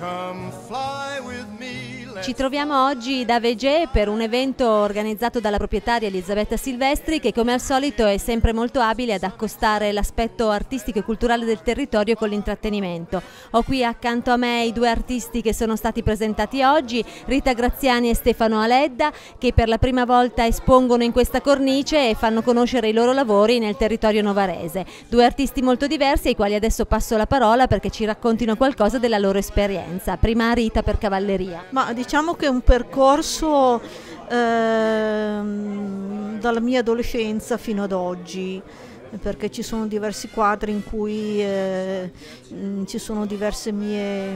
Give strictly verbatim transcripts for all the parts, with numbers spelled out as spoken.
Ci troviamo oggi da Vegè per un evento organizzato dalla proprietaria Elisabetta Silvestri, che come al solito è sempre molto abile ad accostare l'aspetto artistico e culturale del territorio con l'intrattenimento. Ho qui accanto a me i due artisti che sono stati presentati oggi, Rita Graziani e Stefano Aledda, che per la prima volta espongono in questa cornice e fanno conoscere i loro lavori nel territorio novarese. Due artisti molto diversi ai quali adesso passo la parola perché ci raccontino qualcosa della loro esperienza. Prima a Rita per Cavalleria. Ma diciamo che è un percorso ehm, dalla mia adolescenza fino ad oggi, perché ci sono diversi quadri in cui eh, ci sono diverse mie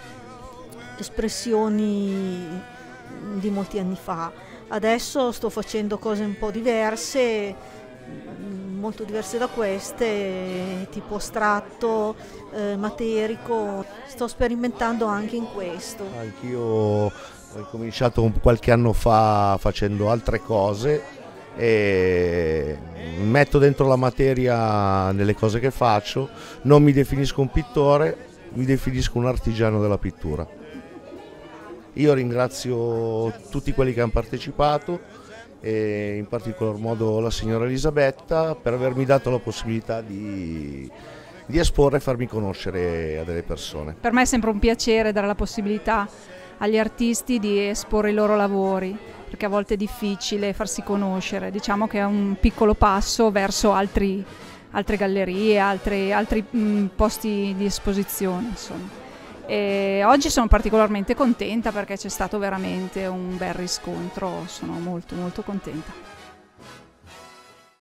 espressioni di molti anni fa. Adesso sto facendo cose un po' diverse, molto diverse da queste, tipo astratto, eh, materico. Sto sperimentando anche in questo. Anch'io ho cominciato qualche anno fa facendo altre cose e metto dentro la materia nelle cose che faccio. Non mi definisco un pittore, mi definisco un artigiano della pittura. Io ringrazio tutti quelli che hanno partecipato e in particolar modo la signora Elisabetta per avermi dato la possibilità di, di esporre e farmi conoscere a delle persone. Per me è sempre un piacere dare la possibilità agli artisti di esporre i loro lavori, perché a volte è difficile farsi conoscere. Diciamo che è un piccolo passo verso altri, altre gallerie, altri, altri mh, posti di esposizione, insomma. E oggi sono particolarmente contenta perché c'è stato veramente un bel riscontro, sono molto molto contenta.